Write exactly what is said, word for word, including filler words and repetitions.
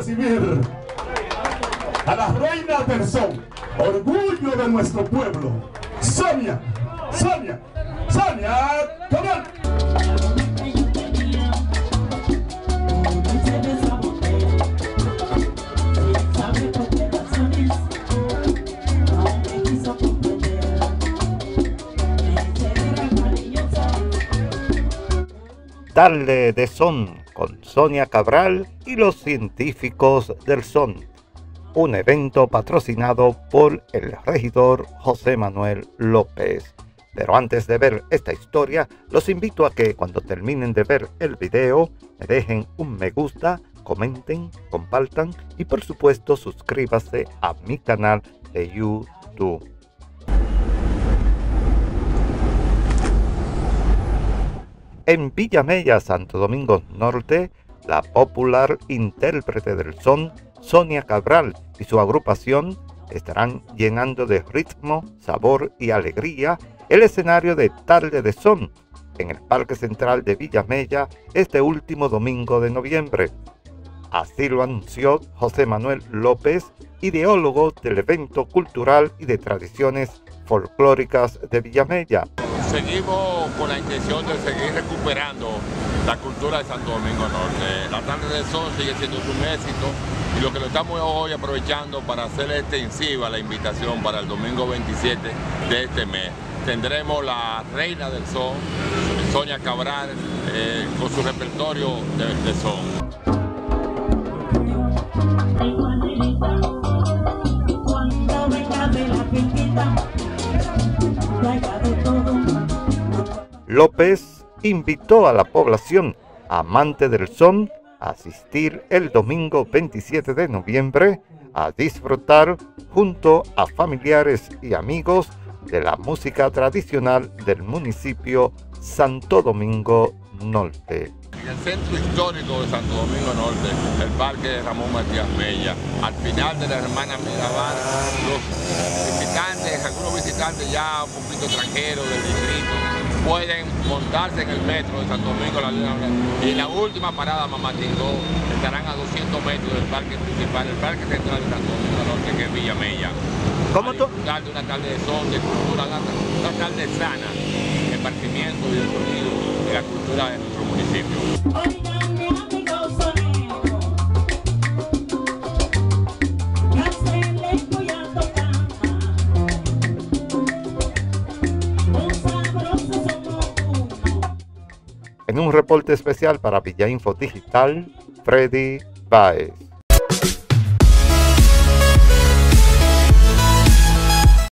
recibir a la reina del son, orgullo de nuestro pueblo, Sonia, Sonia, Sonia Cabral. Tarde de Son con Sonia Cabral y los científicos del son. Un evento patrocinado por el regidor José Manuel López. Pero antes de ver esta historia, los invito a que cuando terminen de ver el video, me dejen un me gusta, comenten, compartan y por supuesto suscríbase a mi canal de YouTube. En Villamella, Santo Domingo Norte, la popular intérprete del son, Sonia Cabral, y su agrupación estarán llenando de ritmo, sabor y alegría el escenario de Tarde de Son en el Parque Central de Villamella este último domingo de noviembre. Así lo anunció José Manuel López, ideólogo del evento cultural y de tradiciones folclóricas de Villamella. Seguimos con la intención de seguir recuperando la cultura de Santo Domingo Norte. La Tarde de Son sigue siendo un éxito y lo que lo estamos hoy aprovechando para hacer extensiva la invitación para el domingo veintisiete de este mes. Tendremos la reina del son, Sonia Cabral, eh, con su repertorio de, de son. López invitó a la población amante del son a asistir el domingo veintisiete de noviembre a disfrutar junto a familiares y amigos de la música tradicional del municipio Santo Domingo Norte. En el centro histórico de Santo Domingo Norte, el Parque de Ramón Matías Mella, al final de la hermana Mirabal, los visitantes, algunos visitantes ya un poquito extranjeros del distrito, pueden montarse en el metro de Santo Domingo la Luna, y en la última parada Mamatingó estarán a doscientos metros del parque principal, el Parque Central de Santo Domingo Norte, que es Villamella. ¿Cómo tú? De una tarde de son, de cultura, una tarde sana, de esparcimiento y de sonido de la cultura de nuestro municipio. En un reporte especial para Villainfo Digital, Freddy Baez.